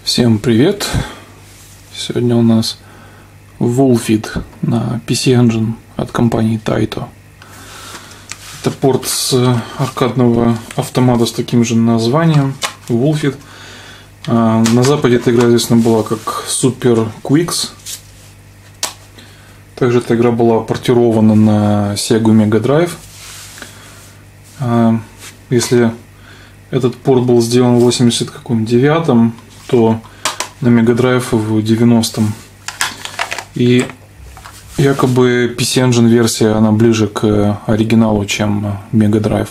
Всем привет! Сегодня у нас Wulfit на PC Engine от компании Taito. Это порт с аркадного автомата с таким же названием Wulfit. На Западе эта игра известна была как Super Quicks. Также эта игра была портирована на Sega Mega Drive. Если этот порт был сделан в 89-м, то на Mega Drive в 90-м. И якобы PC Engine версия, она ближе к оригиналу, чем Mega Drive.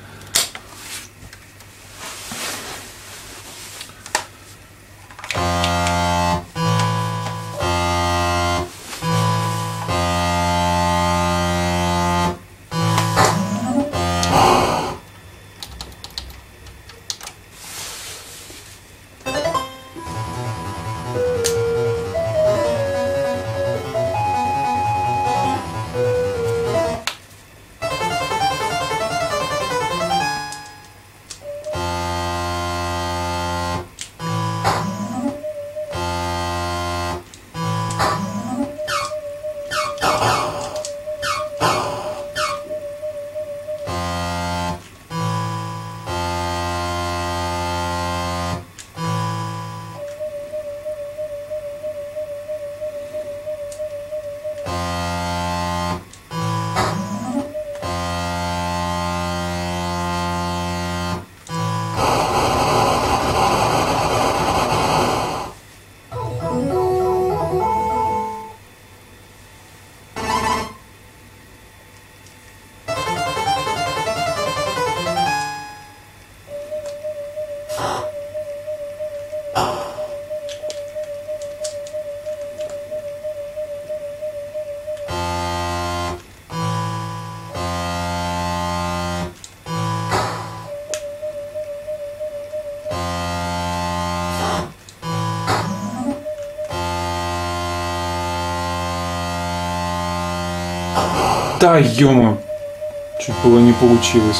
Да, ё-моё, чуть было не получилось.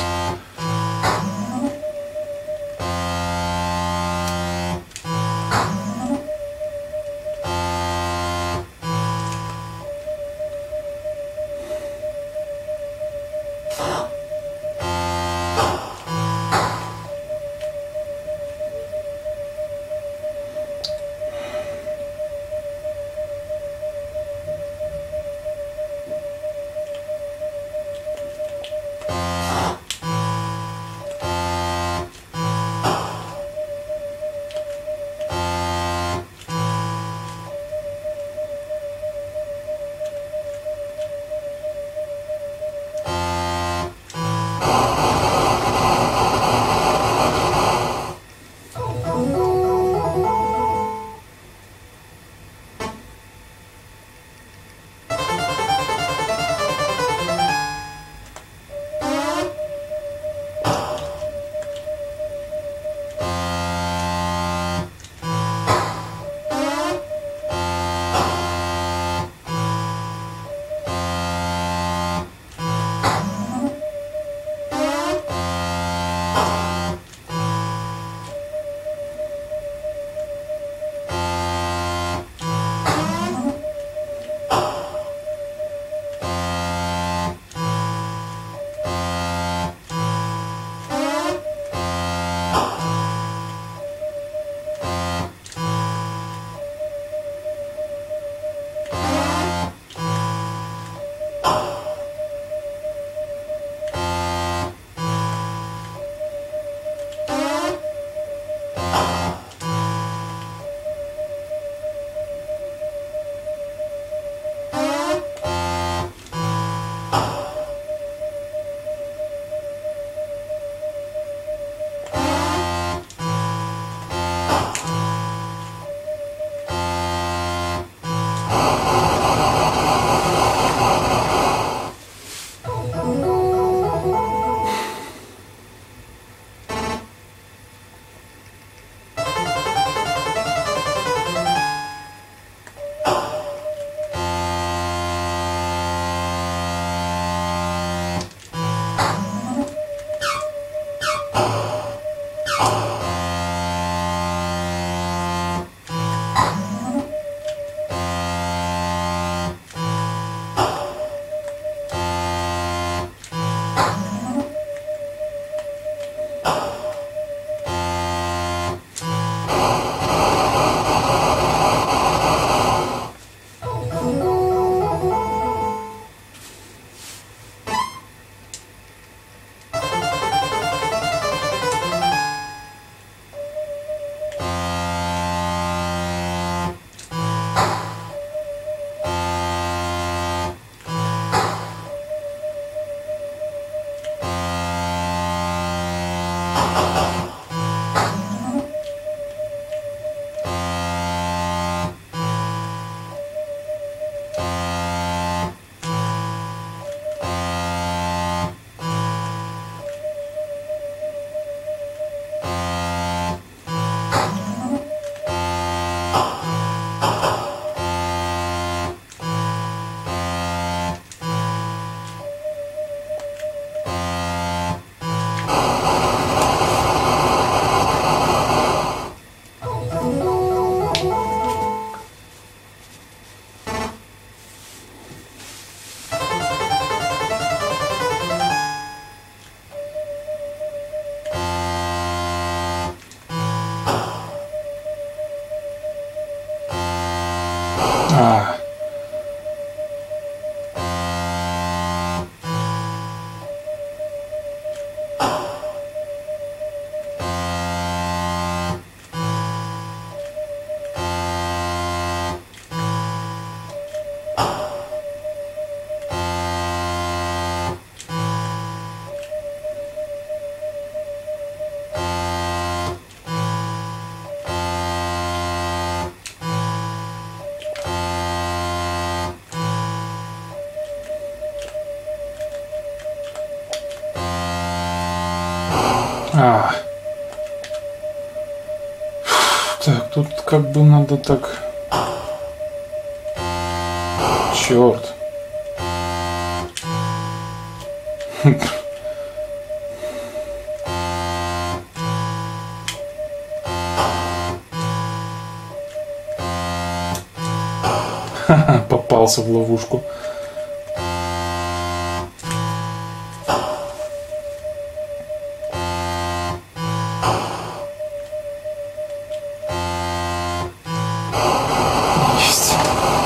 Так, тут как бы надо так... Черт. Попался в ловушку. Есть.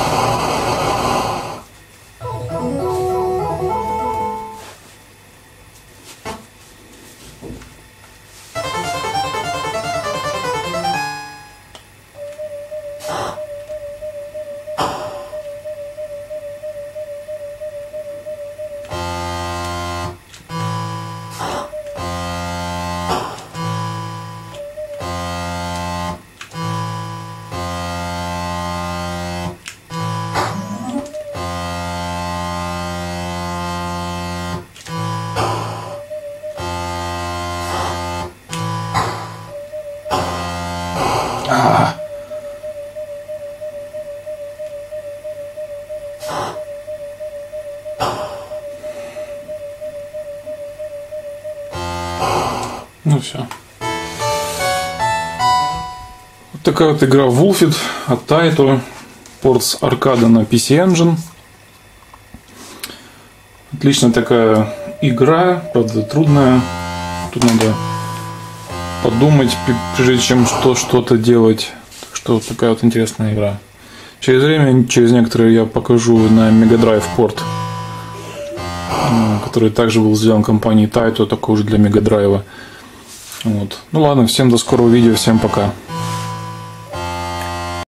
Ну все. Вот такая вот игра Wulfit от Taito. Порт с аркада на PC Engine. Отличная такая игра, правда трудная. Тут надо подумать, прежде чем что-то делать. Так что вот такая вот интересная игра. Через время, через некоторое я покажу на Mega Drive порт, который также был сделан компанией Taito, такой же для Mega Drive. Вот. Ну ладно, всем до скорого видео, всем пока.